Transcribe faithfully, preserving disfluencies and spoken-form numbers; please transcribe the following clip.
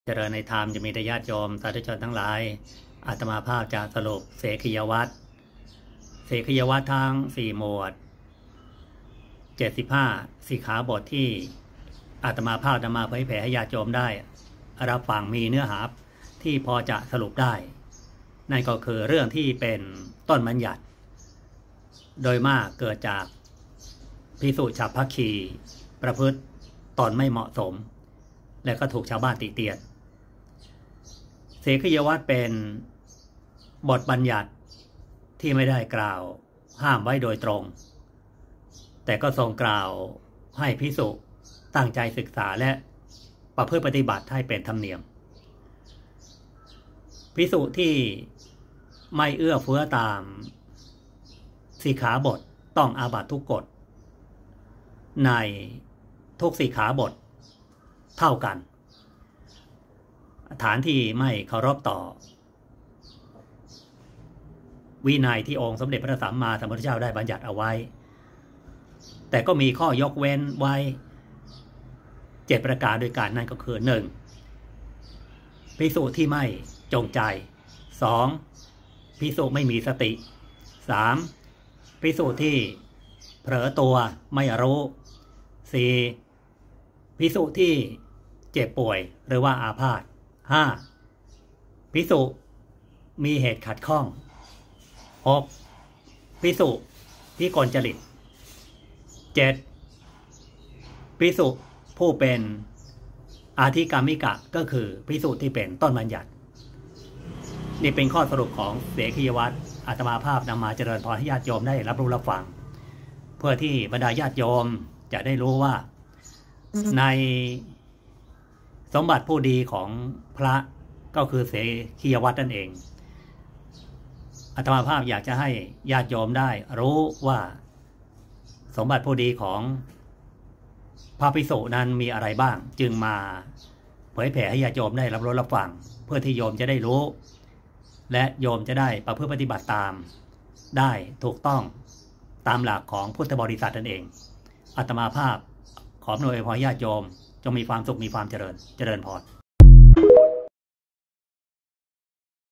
เจริญในธรรมจะมีแต่ญาติโยมสาธุชนทั้งหลายอาตมาภาพจะสรุปเสขียวัตรเสขียวัตรทั้งสี่หมวดเจ็ดสิบห้าสิกขาบทที่อาตมาภาพนำมาเผยแผ่ให้ญาติโยมได้รับฟังมีเนื้อหาที่พอจะสรุปได้นั่นก็คือเรื่องที่เป็นต้นบัญญัติโดยมากเกิดจากภิกษุฉัพพคีประพฤติตนไม่เหมาะสมและก็ถูกชาวบ้านติเตียนเสขียวัตรเป็นบทบัญญัติที่ไม่ได้กล่าวห้ามไว้โดยตรงแต่ก็ทรงกล่าวให้ภิกษุตั้งใจศึกษาและประพฤติปฏิบัติให้เป็นธรรมเนียมภิกษุที่ไม่เอื้อเฟื้อตามสิกขาบทต้องอาบัติทุกกฎในทุกสิกขาบทเท่ากันฐานที่ไม่เคารพต่อวินัยที่องค์สมเด็จพระสัมมาสัมพุทธเจ้าได้บัญญัติเอาไว้แต่ก็มีข้อยกเว้นไว้เจ็ดประการโดยการนั่นก็คือหนึ่งภิกษุที่ไม่จงใจสองภิกษุไม่มีสติสามภิกษุที่เผลอตัวไม่รู้สี่ภิกษุที่เจ็บป่วยหรือว่าอาพาธห้าภิกษุมีเหตุขัดข้องหกภิกษุที่กลจริตเจ็ดภิกษุผู้เป็นอาธิกรรมิกะก็คือภิกษุที่เป็นต้นบัญญัตินี่เป็นข้อสรุปของเสขียวัตรอาตมาภาพนำมาเจริญพรให้ญาติโยมได้รับรู้รับฟังเพื่อที่บรรดาญาติโยมจะได้รู้ว่าในสมบัติผู้ดีของพระก็คือเสขียวัตรนั่นเองอาตมาภาพอยากจะให้ญาติโยมได้รู้ว่าสมบัติผู้ดีของพระภิกษุนั้นมีอะไรบ้างจึงมาเผยแผ่ให้ญาติโยมได้รับรู้รับฟังเพื่อที่โยมจะได้รู้และโยมจะได้ประพฤติปฏิบัติตามได้ถูกต้องตามหลักของพุทธบริษัทนั่นเองอาตมาภาพขออำนวยพรญาติโยมจงมีความสุขมีความเจริญเจริญพร